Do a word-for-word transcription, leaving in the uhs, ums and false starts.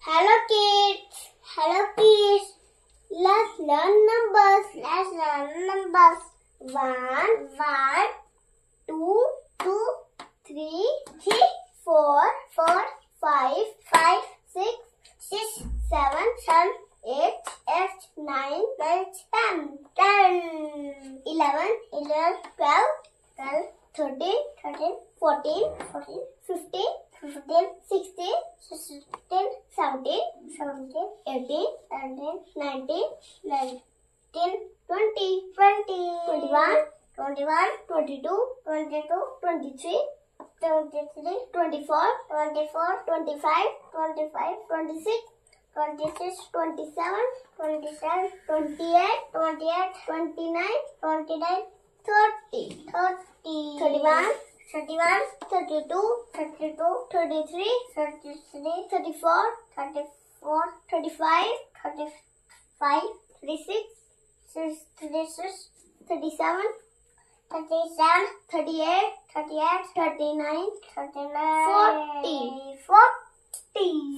Hello kids. Hello kids. Let's learn numbers. Let's learn numbers. One, one, two, two, three, three, four, four, five, five, six, six, seven, seven, eight, eight, nine, nine, ten, ten, eleven, eleven, twelve, twelve, thirteen, thirteen, fourteen, fourteen, fifteen, fifteen, sixteen, sixteen, seventeen, seventeen, eighteen, eighteen, nineteen, nineteen, twenty, twenty, twenty-one, twenty-one, twenty-two, twenty-two, twenty-three, twenty-three, twenty-four, twenty-four, twenty-five, twenty-five, twenty-six, twenty-six, twenty-seven, twenty-seven, twenty-eight, twenty-eight, twenty-nine, twenty-nine, thirty, thirty, thirty-one, thirty-one, thirty-two, thirty-two, thirty-three, thirty-three, thirty-four, thirty-four, thirty-five, thirty-five, thirty-six, thirty-six, thirty-seven, thirty-seven, thirty-eight, thirty-eight, thirty-nine, thirty-nine, forty, forty.